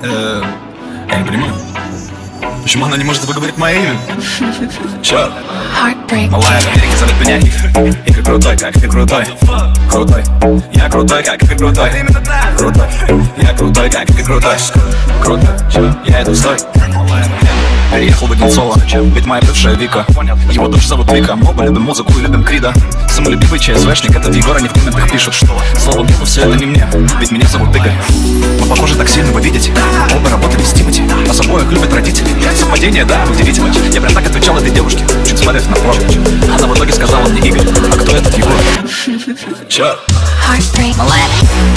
Я не понимаю, почему она не может выговорить мое имя? Чё? Малая в Америке зовут меня Игорь. Игорь крутой, как ты крутой. Крутой. Я крутой, как ты крутой. Крутой. Я крутой, как ты крутой. Круто. Я иду стой. Переехал в Одинцово, ведь моя бывшая Вика. Его дочь зовут Вика. Мы оба любим музыку и любим Крида. Самолюбивый ЧСВшник, этот Егор, они в комментах пишут, что слава богу, все это не мне, ведь меня зовут Игорь. Мы похожи так сильно, вы видите. Оба работали с Тимати. Нас обоих любят родители. Совпадение, да, удивительно. Я прям так отвечал этой девушке, чуть смотрев на фото. Она в итоге сказала мне: Игорь, а кто этот Егор? Чё? Малая.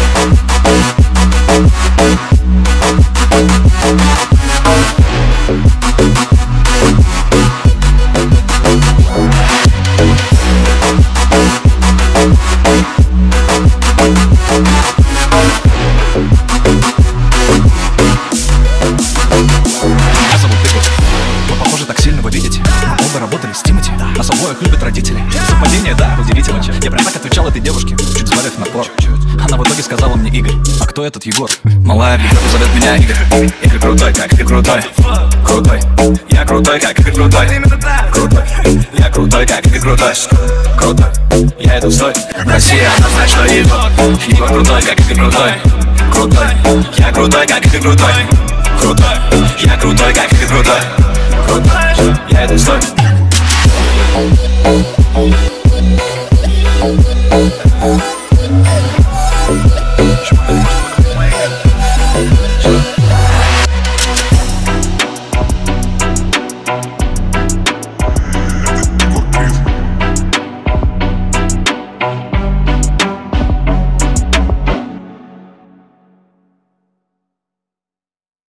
Работали с Тимати. Нас обоих любят родители. Совпадение, да, удивительно. Я прям так отвечал этой девушке, чуть смотрев на пор. Она в итоге сказала мне: Игорь, а кто этот Егор? Малая в Европе зовет меня Игорь. Игорь крутой, как ты крутой. Крутой. Я крутой, как ты крутой. Крутой. Я крутой, как ты крутой. Круто. Я иду стой. Россия, она знает, что Егор. Егор крутой, как ты крутой. Крутой. Я крутой, как ты крутой. Крутой. Я крутой, как ты крутой. Крутой. Я иду стой. Oh,